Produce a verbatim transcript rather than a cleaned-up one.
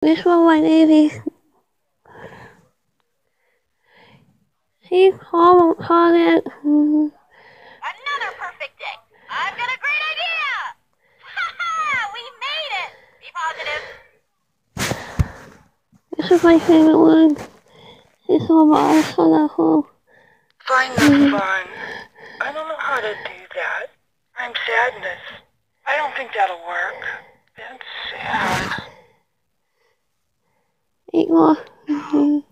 This one my baby. See, how how that. Another perfect day. I've got a great idea. Ha we made it. Be positive. This is my favorite one. It's all about us on that home. Find the fun. I don't know how to do that. I'm sadness. I don't think that'll work. That's sad. Eight more.